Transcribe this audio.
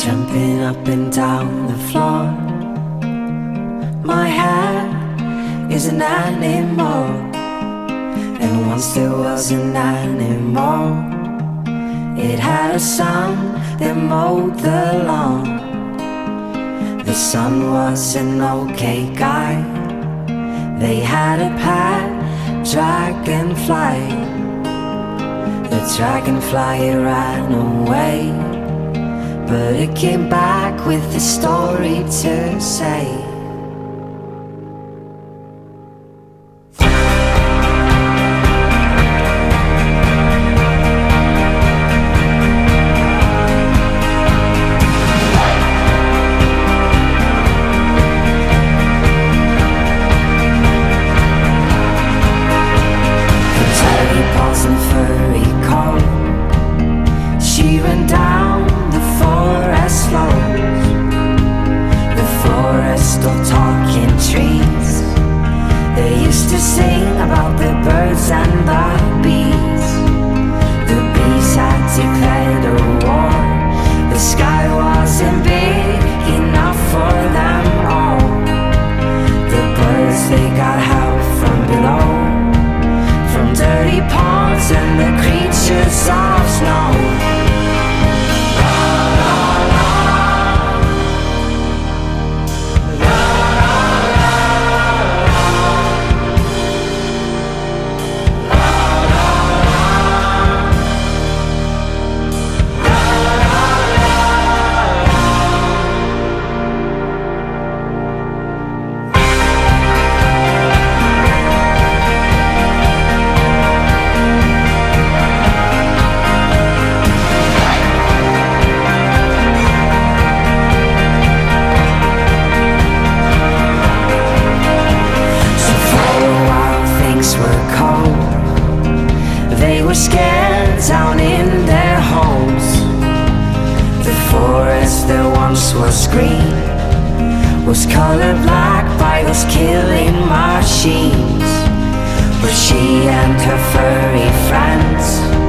jumping up and down the floor. My hair is an animal, and once there was an animal. It had a son that mowed the lawn. The son was an okay guy. They had a pet dragonfly. The dragonfly ran away, but it came back with a story to say. Was green, was colored black by those killing machines. But she and her furry friends